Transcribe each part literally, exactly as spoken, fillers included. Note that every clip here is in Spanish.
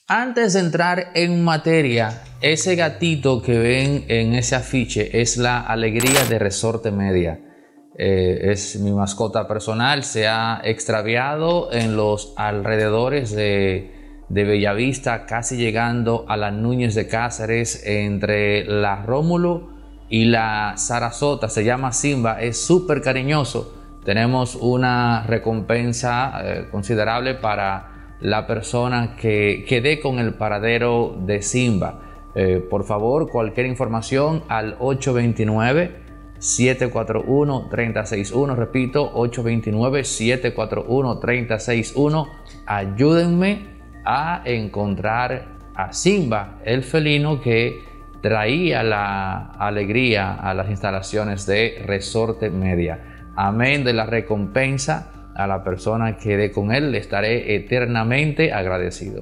Antes de entrar en materia, ese gatito que ven en ese afiche es la alegría de Resorte Media. Eh, es mi mascota personal, se ha extraviado en los alrededores de, de Bellavista, casi llegando a la Núñez de Cáceres, entre la Rómulo y la Sarasota. Se llama Simba, es súper cariñoso. Tenemos una recompensa eh, considerable para la persona que quede con el paradero de Simba. Eh, por favor, cualquier información al ocho dos nueve, siete cuatro uno, tres cero seis uno. Repito, ocho dos nueve, siete cuatro uno, tres cero seis uno. Ayúdenme a encontrar a Simba, el felino que traía la alegría a las instalaciones de Resorte Media. Amén de la recompensa. A la persona que dé con él le estaré eternamente agradecido.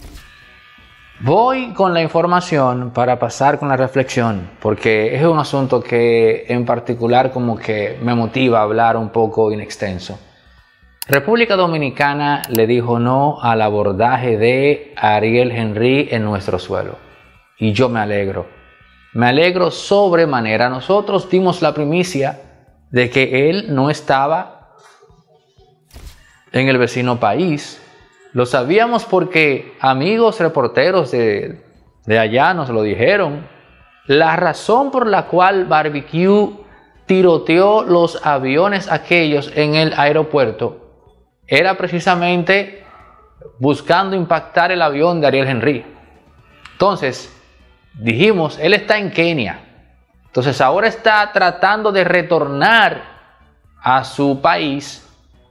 Voy con la información para pasar con la reflexión, porque es un asunto que en particular como que me motiva a hablar un poco in extenso. República Dominicana le dijo no al abordaje de Ariel Henry en nuestro suelo. Y yo me alegro. Me alegro sobremanera. Nosotros dimos la primicia de que él no estaba en el vecino país. Lo sabíamos porque amigos reporteros de, de allá nos lo dijeron. La razón por la cual Barbecue tiroteó los aviones aquellos en el aeropuerto era precisamente buscando impactar el avión de Ariel Henry. Entonces dijimos, él está en Kenia. Entonces ahora está tratando de retornar a su país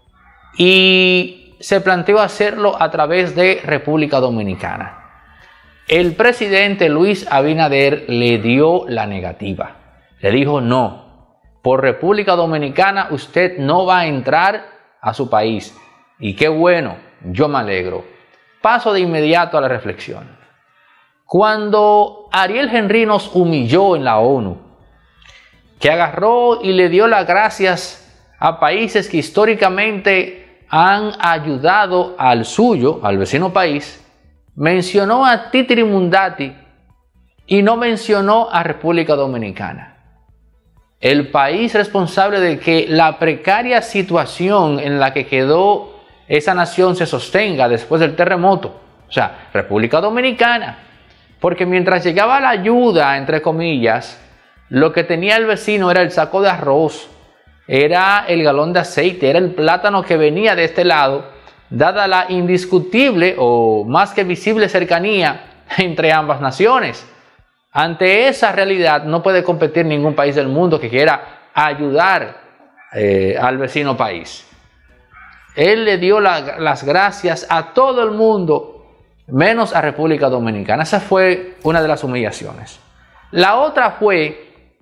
y se planteó hacerlo a través de República Dominicana. El presidente Luis Abinader le dio la negativa. Le dijo no, por República Dominicana usted no va a entrar a su país. Y qué bueno, yo me alegro. Paso de inmediato a la reflexión. Cuando Ariel Henry nos humilló en la ONU, que agarró y le dio las gracias a países que históricamente han ayudado al suyo, al vecino país, mencionó a Titiri Mundati y no mencionó a República Dominicana. El país responsable de que la precaria situación en la que quedó esa nación se sostenga después del terremoto, o sea, República Dominicana, porque mientras llegaba la ayuda, entre comillas, lo que tenía el vecino era el saco de arroz, era el galón de aceite, era el plátano que venía de este lado, dada la indiscutible o más que visible cercanía entre ambas naciones. Ante esa realidad no puede competir ningún país del mundo que quiera ayudar eh, al vecino país. Él le dio la, las gracias a todo el mundo, menos a República Dominicana. Esa fue una de las humillaciones. La otra fue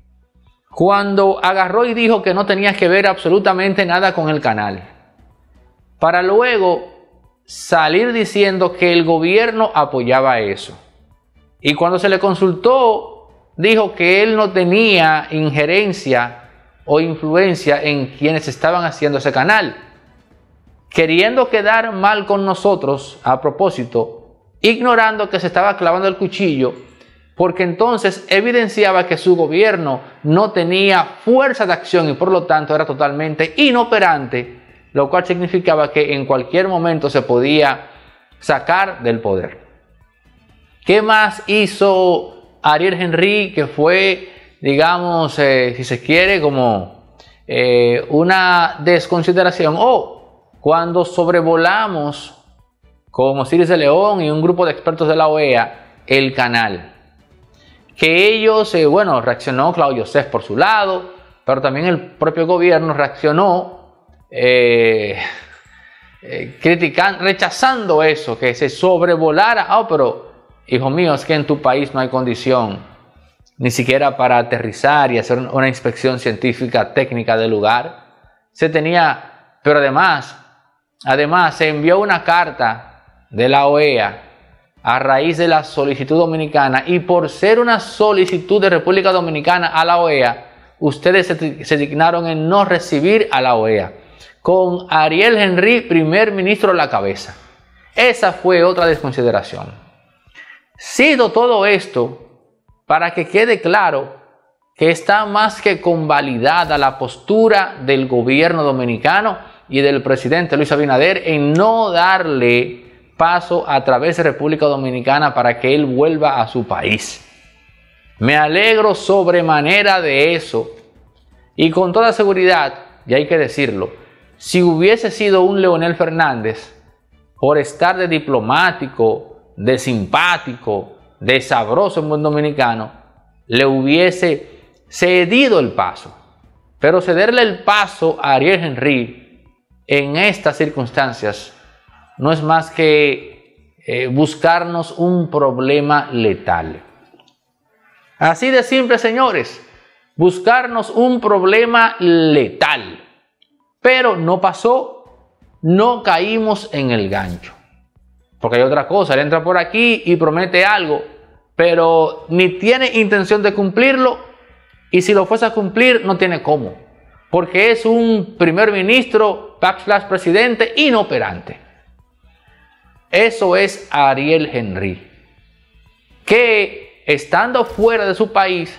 cuando agarró y dijo que no tenía que ver absolutamente nada con el canal, para luego salir diciendo que el gobierno apoyaba eso. Y cuando se le consultó, dijo que él no tenía injerencia o influencia en quienes estaban haciendo ese canal, queriendo quedar mal con nosotros a propósito, ignorando que se estaba clavando el cuchillo, porque entonces evidenciaba que su gobierno no tenía fuerza de acción y por lo tanto era totalmente inoperante, lo cual significaba que en cualquier momento se podía sacar del poder. ¿Qué más hizo Ariel Henry? Que fue, digamos, eh, si se quiere, como eh, una desconsideración. O cuando sobrevolamos como Osiris de León y un grupo de expertos de la O E A el canal, que ellos, eh, bueno, reaccionó Claudio Joseph por su lado, pero también el propio gobierno reaccionó eh, eh, criticando, rechazando eso, que se sobrevolara. Ah, oh, pero hijo mío, es que en tu país no hay condición ni siquiera para aterrizar y hacer una inspección científica técnica del lugar. Se tenía, pero además, además se envió una carta de la O E A a raíz de la solicitud dominicana, y por ser una solicitud de República Dominicana a la O E A, ustedes se, se dignaron en no recibir a la O E A, con Ariel Henry, primer ministro, a la cabeza. Esa fue otra desconsideración. Cito todo esto para que quede claro que está más que convalidada la postura del gobierno dominicano y del presidente Luis Abinader en no darle paso a través de República Dominicana para que él vuelva a su país. Me alegro sobremanera de eso y con toda seguridad, y hay que decirlo, si hubiese sido un Leonel Fernández, por estar de diplomático, de simpático, de sabroso en buen dominicano, le hubiese cedido el paso. Pero cederle el paso a Ariel Henry en estas circunstancias no es más que eh, buscarnos un problema letal. Así de simple, señores, buscarnos un problema letal. Pero no pasó, no caímos en el gancho. Porque hay otra cosa, él entra por aquí y promete algo, pero ni tiene intención de cumplirlo, y si lo fuese a cumplir no tiene cómo, porque es un primer ministro, backslash presidente inoperante. Eso es Ariel Henry, que estando fuera de su país,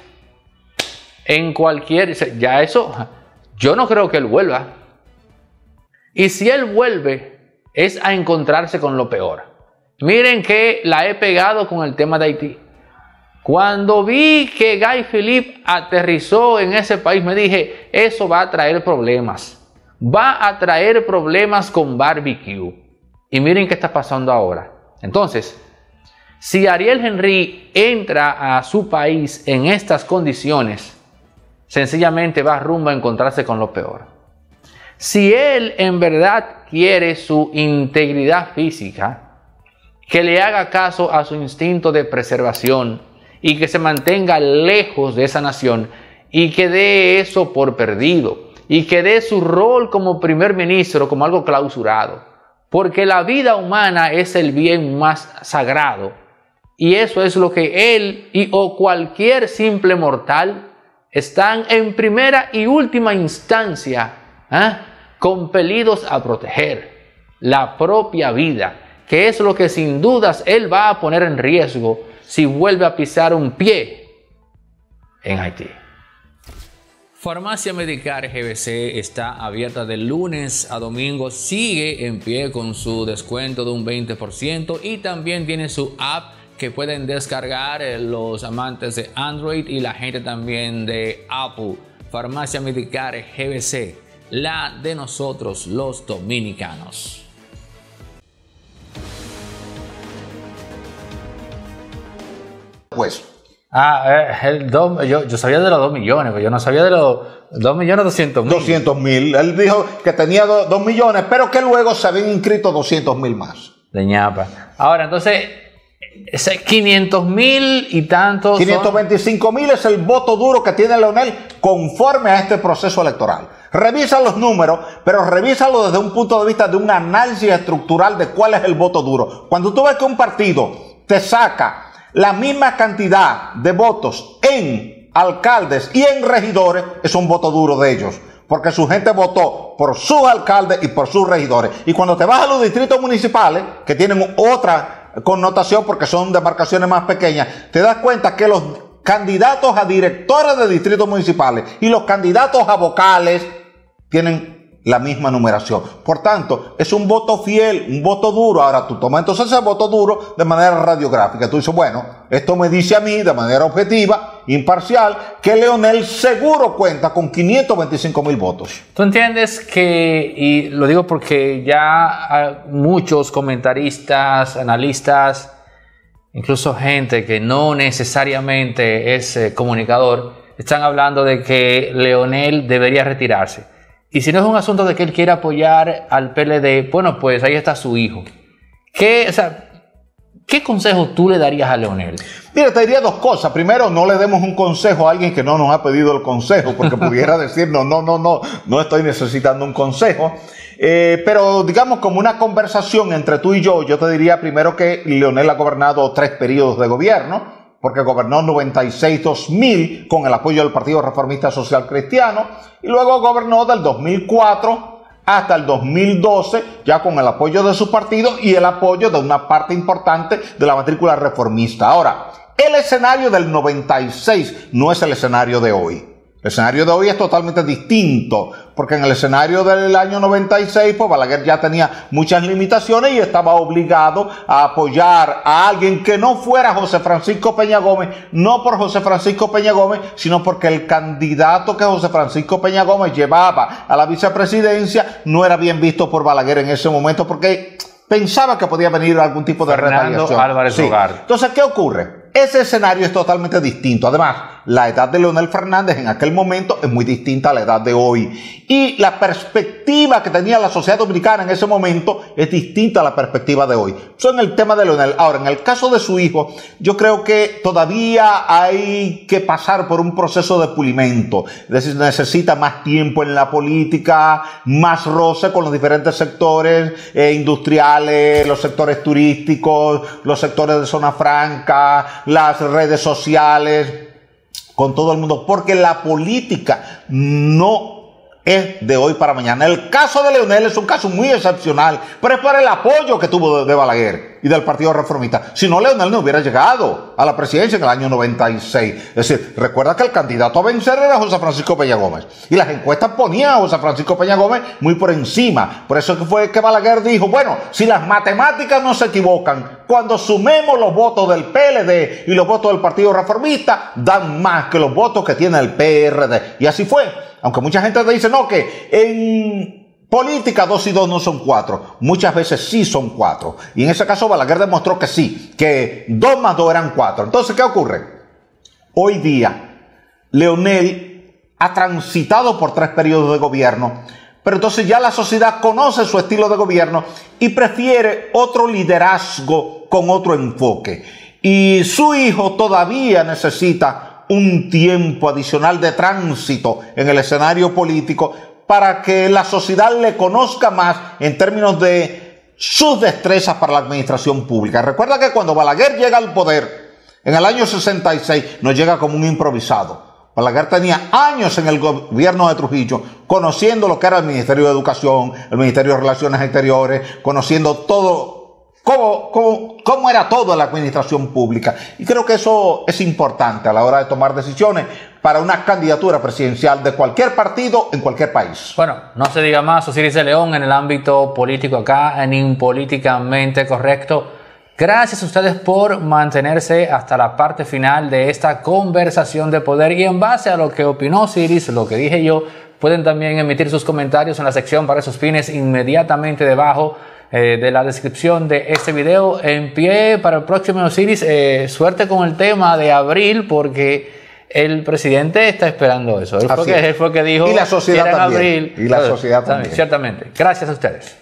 en cualquier, ya eso, yo no creo que él vuelva. Y si él vuelve, es a encontrarse con lo peor. Miren que la he pegado con el tema de Haití. Cuando vi que Guy Philippe aterrizó en ese país, me dije, eso va a traer problemas. Va a traer problemas con barbecue. Y miren qué está pasando ahora. Entonces, si Ariel Henry entra a su país en estas condiciones, sencillamente va rumbo a encontrarse con lo peor. Si él en verdad quiere su integridad física, que le haga caso a su instinto de preservación y que se mantenga lejos de esa nación y que dé eso por perdido y que dé su rol como primer ministro como algo clausurado, porque la vida humana es el bien más sagrado y eso es lo que él y o cualquier simple mortal están en primera y última instancia ¿eh? compelidos a proteger, la propia vida, que es lo que sin dudas él va a poner en riesgo si vuelve a pisar un pie en Haití. Farmacia Medicar G B C está abierta de lunes a domingo, sigue en pie con su descuento de un veinte por ciento y también tiene su app que pueden descargar los amantes de Android y la gente también de Apple. Farmacia Medicar G B C, la de nosotros los dominicanos. Pues. Ah, eh, el do, yo, yo sabía de los dos millones, pero yo no sabía de los dos millones doscientos mil. doscientos mil. Él dijo que tenía dos millones, pero que luego se habían inscrito doscientos mil más. De ñapa. Ahora, entonces, ese quinientos mil y tantos. quinientos veinticinco mil es el voto duro que tiene Leonel conforme a este proceso electoral. Revisa los números, pero revísalo desde un punto de vista de un análisis estructural de cuál es el voto duro. Cuando tú ves que un partido te saca la misma cantidad de votos en alcaldes y en regidores, es un voto duro de ellos, porque su gente votó por sus alcaldes y por sus regidores. Y cuando te vas a los distritos municipales, que tienen otra connotación porque son demarcaciones más pequeñas, te das cuenta que los candidatos a directores de distritos municipales y los candidatos a vocales tienen la misma numeración. Por tanto, es un voto fiel, un voto duro. Ahora tú tomas entonces ese voto duro de manera radiográfica. Tú dices, bueno, esto me dice a mí de manera objetiva, imparcial, que Leonel seguro cuenta con quinientos veinticinco mil votos. Tú entiendes que, y lo digo porque ya muchos comentaristas, analistas, incluso gente que no necesariamente es eh, comunicador, están hablando de que Leonel debería retirarse. Y si no es un asunto de que él quiera apoyar al P L D, bueno, pues ahí está su hijo. ¿Qué, o sea, ¿qué consejo tú le darías a Leonel? Mira, te diría dos cosas. Primero, no le demos un consejo a alguien que no nos ha pedido el consejo, porque pudiera decirnos, no, no, no, no estoy necesitando un consejo. Eh, pero digamos como una conversación entre tú y yo, yo te diría primero que Leonel ha gobernado tres periodos de gobierno, porque gobernó noventa y seis a dos mil con el apoyo del Partido Reformista Social Cristiano, y luego gobernó del dos mil cuatro hasta el dos mil doce, ya con el apoyo de su partido y el apoyo de una parte importante de la matrícula reformista. Ahora, el escenario del noventa y seis no es el escenario de hoy. El escenario de hoy es totalmente distinto, porque en el escenario del año noventa y seis, pues Balaguer ya tenía muchas limitaciones y estaba obligado a apoyar a alguien que no fuera José Francisco Peña Gómez, no por José Francisco Peña Gómez, sino porque el candidato que José Francisco Peña Gómez llevaba a la vicepresidencia no era bien visto por Balaguer en ese momento, porque pensaba que podía venir algún tipo de Fernando Álvarez sí. Hogar. Entonces, ¿qué ocurre? Ese escenario es totalmente distinto. Además, la edad de Leonel Fernández en aquel momento es muy distinta a la edad de hoy. Y la perspectiva que tenía la sociedad dominicana en ese momento es distinta a la perspectiva de hoy. Eso en el tema de Leonel. Ahora, en el caso de su hijo, yo creo que todavía hay que pasar por un proceso de pulimento. Es decir, necesita más tiempo en la política, más roce con los diferentes sectores eh, industriales, los sectores turísticos, los sectores de zona franca, las redes sociales, con todo el mundo, porque la política no es de hoy para mañana. El caso de Leonel es un caso muy excepcional, pero es por el apoyo que tuvo de, de Balaguer y del Partido Reformista. Si no, Leonel no hubiera llegado a la presidencia en el año noventa y seis. Es decir, recuerda que el candidato a vencer era José Francisco Peña Gómez. Y las encuestas ponían a José Francisco Peña Gómez muy por encima. Por eso fue que Balaguer dijo, bueno, si las matemáticas no se equivocan, cuando sumemos los votos del P L D y los votos del Partido Reformista, dan más que los votos que tiene el P R D. Y así fue. Aunque mucha gente te dice, no, que en política dos y dos no son cuatro. Muchas veces sí son cuatro. Y en ese caso Balaguer demostró que sí, que dos más dos eran cuatro. Entonces, ¿qué ocurre? Hoy día, Leonel ha transitado por tres periodos de gobierno, pero entonces ya la sociedad conoce su estilo de gobierno y prefiere otro liderazgo con otro enfoque. Y su hijo todavía necesita un tiempo adicional de tránsito en el escenario político para que la sociedad le conozca más en términos de sus destrezas para la administración pública. Recuerda que cuando Balaguer llega al poder en el año sesenta y seis, no llega como un improvisado. Balaguer tenía años en el gobierno de Trujillo conociendo lo que era el Ministerio de Educación, el Ministerio de Relaciones Exteriores, conociendo todo Cómo, cómo, cómo era toda la administración pública. Y creo que eso es importante a la hora de tomar decisiones para una candidatura presidencial de cualquier partido en cualquier país. Bueno, no se diga más. Osiris de León en el ámbito político acá, en Impolíticamente Correcto. Gracias a ustedes por mantenerse hasta la parte final de esta conversación de poder. Y en base a lo que opinó Osiris, lo que dije yo, pueden también emitir sus comentarios en la sección para esos fines inmediatamente debajo Eh, de la descripción de este video. En pie para el próximo Osiris, eh, suerte con el tema de abril, porque el presidente está esperando eso. Él fue, que, él fue que dijo y la sociedad que era en también. abril. Y la Entonces, sociedad también. también. Ciertamente. Gracias a ustedes.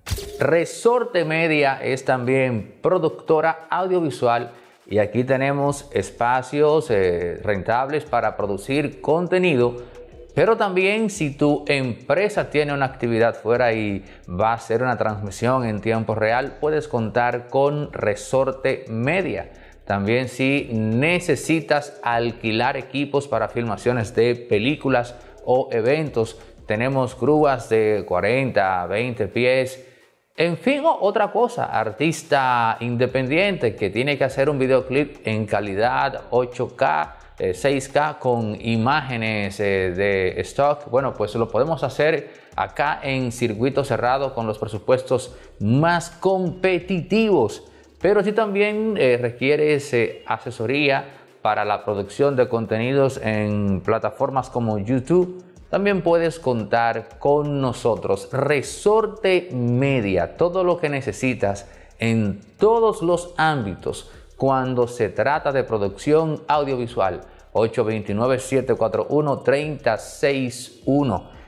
Resorte Media es también productora audiovisual y aquí tenemos espacios eh, rentables para producir contenido. Pero también si tu empresa tiene una actividad fuera y va a hacer una transmisión en tiempo real, puedes contar con Resorte Media. También si necesitas alquilar equipos para filmaciones de películas o eventos, tenemos grúas de cuarenta, veinte pies. En fin, otra cosa, artista independiente que tiene que hacer un videoclip en calidad ocho K, Eh, seis K con imágenes eh, de stock, bueno, pues lo podemos hacer acá en circuito cerrado con los presupuestos más competitivos. Pero si también eh, requieres eh, asesoría para la producción de contenidos en plataformas como YouTube, también puedes contar con nosotros. Resorte Media, todo lo que necesitas en todos los ámbitos cuando se trata de producción audiovisual. ocho dos nueve, siete cuatro uno, tres cero seis uno.